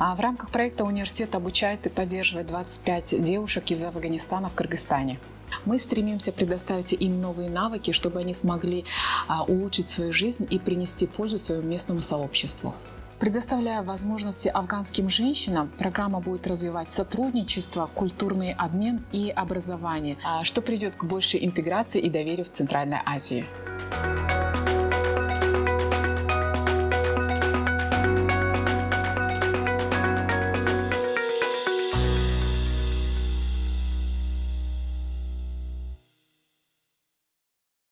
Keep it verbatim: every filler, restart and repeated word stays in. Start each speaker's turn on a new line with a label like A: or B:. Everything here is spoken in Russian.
A: А в рамках проекта университет обучает и поддерживает двадцать пять девушек из Афганистана в Кыргызстане. Мы стремимся предоставить им новые навыки, чтобы они смогли улучшить свою жизнь и принести пользу своему местному сообществу. Предоставляя возможности афганским женщинам, программа будет развивать сотрудничество, культурный обмен и образование, что приведет к большей интеграции и доверию в Центральной Азии.